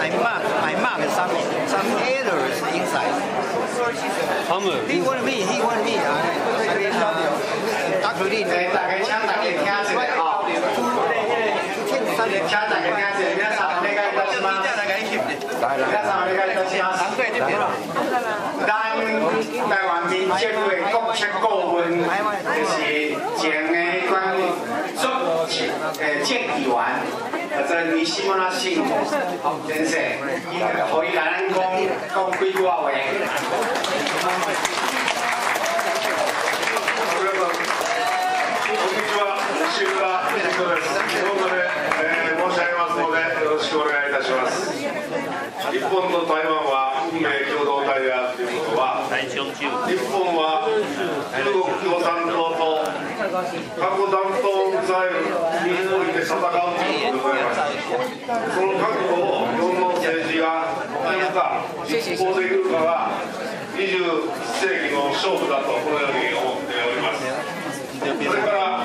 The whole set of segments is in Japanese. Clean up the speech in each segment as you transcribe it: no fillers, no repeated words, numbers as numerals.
my mark some errors inside. He wanted me. Dr. Lee. 大家请大家听一下哦。请大家听一下，皆さんお願いいたします。皆さんお願いいたします。咱台湾民政府的国策顾问就是前的关政议员，做李西蒙拉信先生，伊可以甲咱讲几句话。 西村美智子です。日本語で、申し上げますのでよろしくお願いいたします。日本と台湾は運命共同体であるということは、日本は中国共産党と核弾頭ミサイルにおいて戦うということでございます。その覚悟を日本の政治が何か実行できるかが21世紀の勝負だとこのように思っております。それから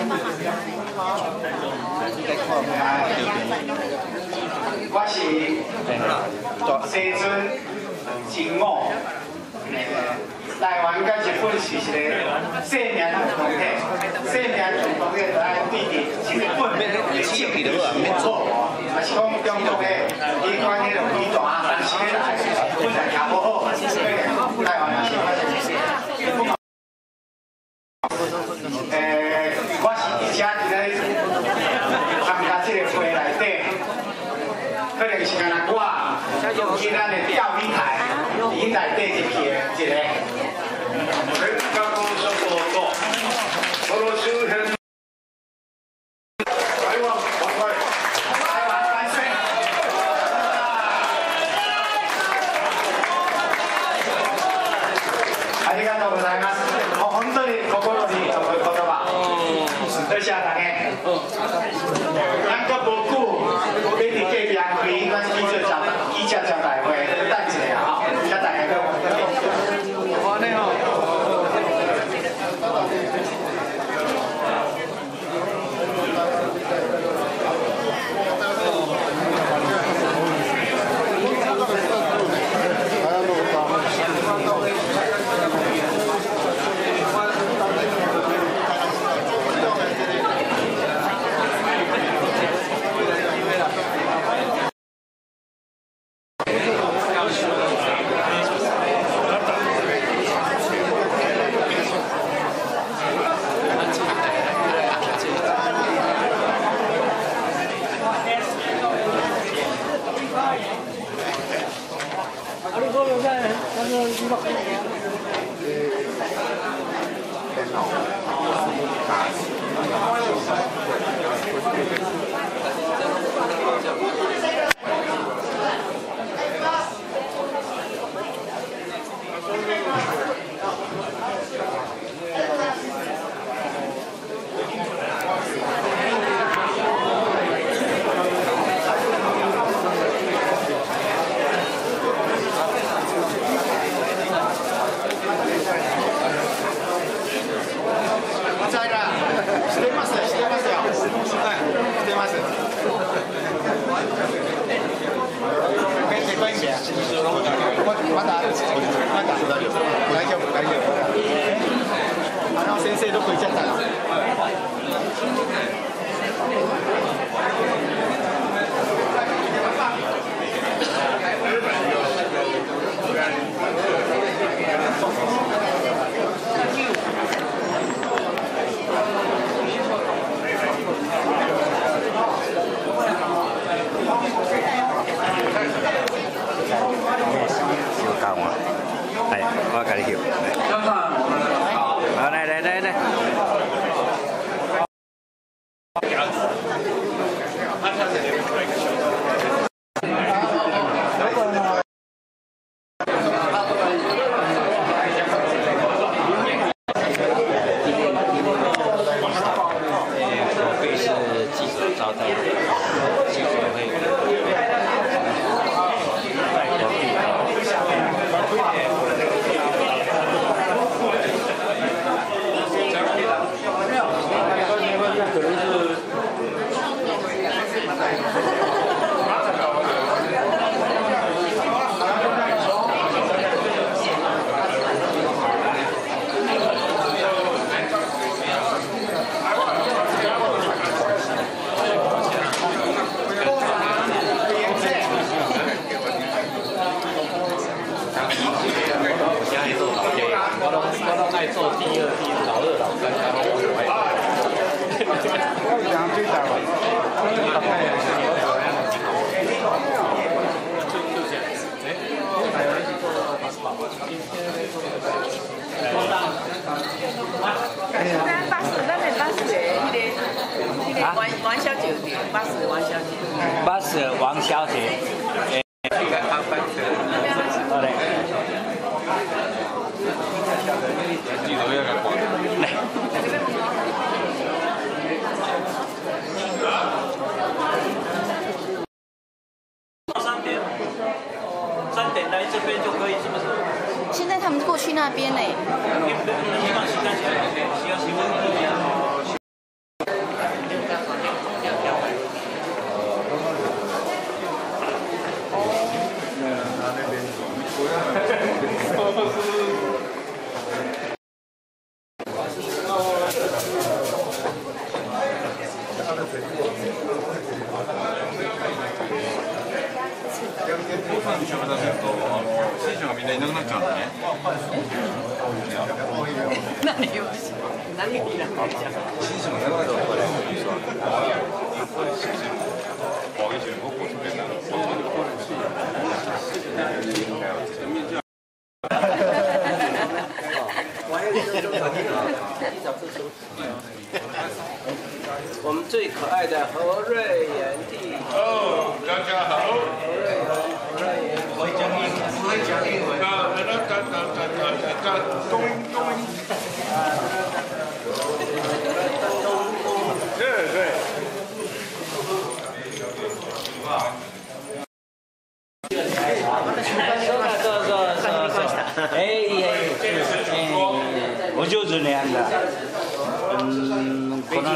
我是西村真武，台湾甲日本是一个生命共同体，生命共同体就爱对伫日本的政治是错，也是讲中国的机关迄个伟大，但是咧日本人也无好，台湾也是发生这些。我是伫遮伫咧参加这个会内底，可能是干那我去咱的钓鱼台，伊内底一个。 尖閣諸島とその周辺台湾万歳。 台湾万岁！ありがとうございます。もう本当に心に残る言葉。多謝大家。咱搁无久，俾伫隔壁开咱记者招待会，等一下吼，请大家搁。我呢吼。先生どこ行っちゃったの？ はい、わかりきる。あ、来。 做第二、老二、老三，然后我讲最大王小姐，80王小姐。 80王小姐。好嘞。 3点来这边就可以，是不是？ 现在他们过去那边呢。 我们最可爱的何瑞妍弟。 哦，大家好。 会讲英文，会讲英文。 对对。 お上手にやんだ。この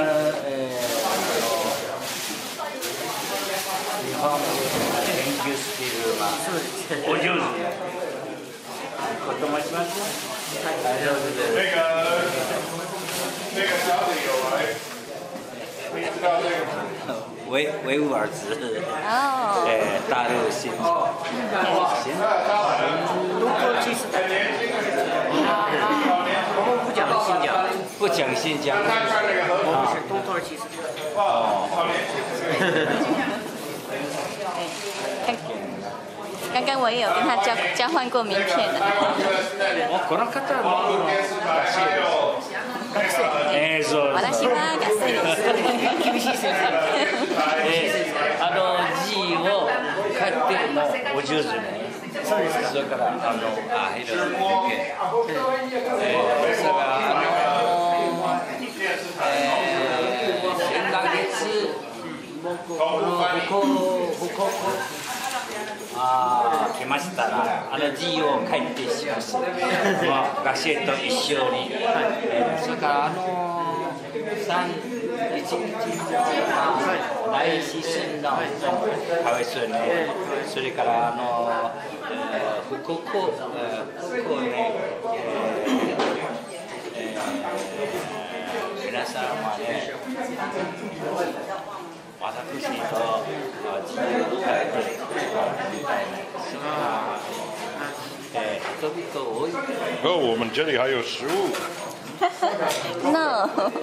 日本研究しているお上手にやる。こともします。 那个小李有来，你知道这个？ 维吾尔族， 哦。 大陆新疆。 我们不讲新疆， 不讲新疆。 我们是东土耳其斯坦。 刚刚我也有跟他交换过名片的。 この方も学生。そう。 私は学生です。 厳しい先生。 字を書いてもお上手ね。そうです。それからいろいろ見て、それ先ヶ月この福岡来ましたら字を書いてします。学生と一緒に。それから1日来シーズンのかわいそうに、それから福岡ね、皆さんはね、私と自由を変えてみたいな、そんな人々多い。 哦，我们这里还有食物。 No。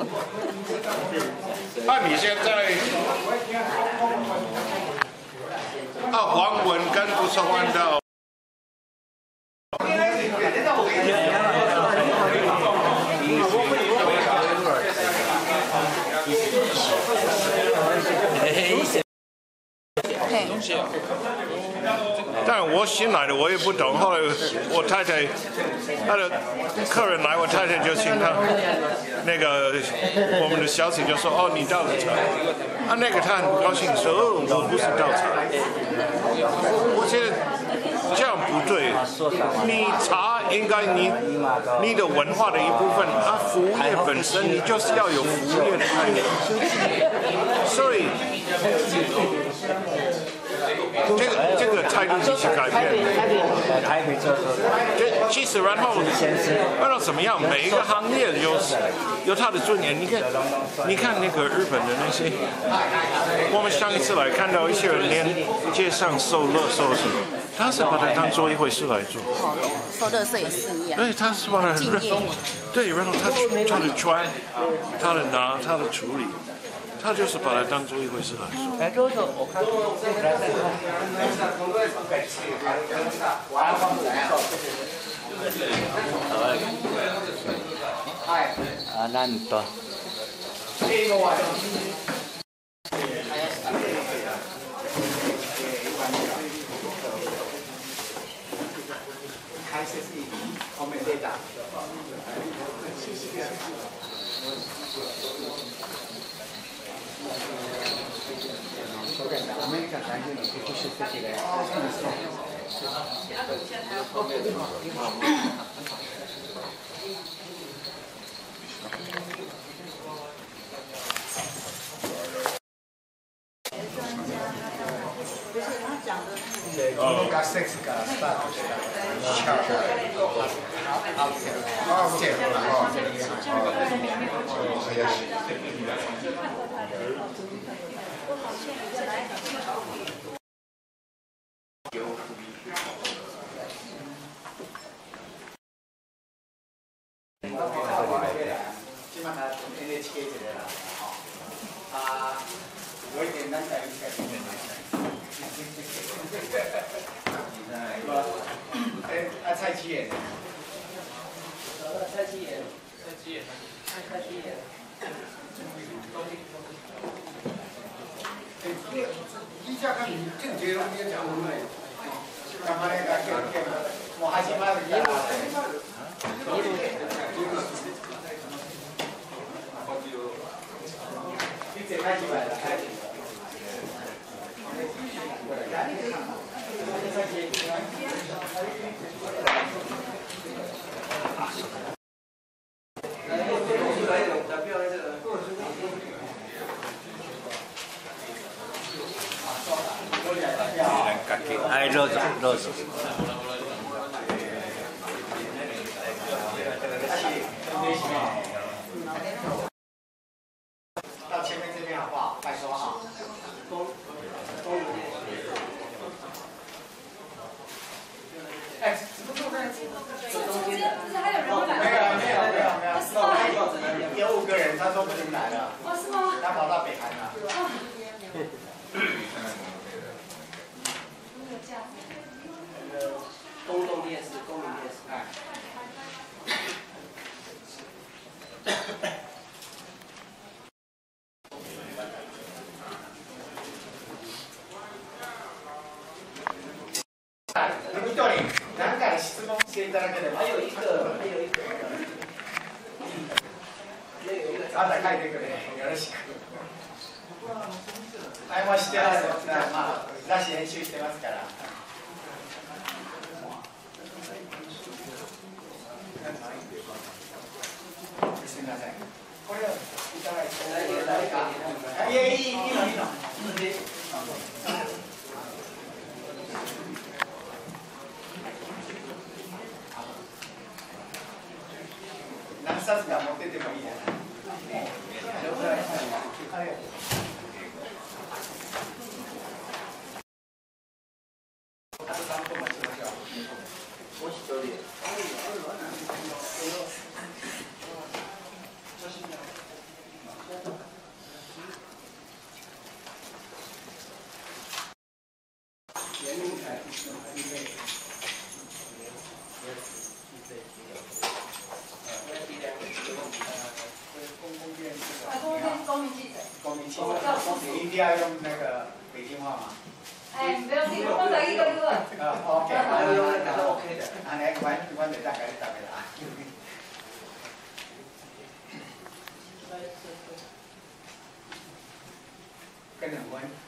那你现在，黄文跟不是换到。但我新来的，我也不懂。后来我太太，她的客人来，我太太就请她那个我们的小姐就说：“哦，你倒了茶。”那个她很不高兴，说：“哦，我不是倒茶。”我觉得这样不对。你茶应该你的文化的一部分，服务业本身你就是要有服务业的概念，所以。这个茶态度其实改变了。 台北做其实然后怎么样？每一个行业有它的尊严。你看那个日本的那些，我们上一次来看到一些人连街上收垃圾什么，他是把它当做一回事来做。 收垃圾也是一样。 对，他是把它敬业。 对，然后他的穿，他的拿，他的处理。他就是把它当做一回事来说。 哎，どうぞおかけください。あ、なんと。 解説にコメンテーター。アメリカ在日の特殊的で。この学説からスタートした今から NHK で覚えて何回見たか見てない蔡奇演。蔡奇演。一家看你正结婚也讲不对，干嘛那个我还是买了个。你这开几百了？开几百？ はい、どうぞ、どうぞ。 到前面这边好不好？拜托哈。哎，怎么坐在中间的？没有5个人，他说不能来了。哦，是吗？他跑到北韩了。 公共电视，公民电视。 何か質問していただければ。 还有一个。 また書いてくれ。よろしく。はい、もう知ってますよ。まあ、雑誌編集してますから。すみません。これをいただいて。誰か。いや、いいの。何冊か持っててもいいじゃない。あと3分待ちましょう。もう一人。公民记者，你一定要用那个北京话吗？ 哎，不用听，我来一个。 OK， OK 的。 啊，来，我得大概啦。跟两关。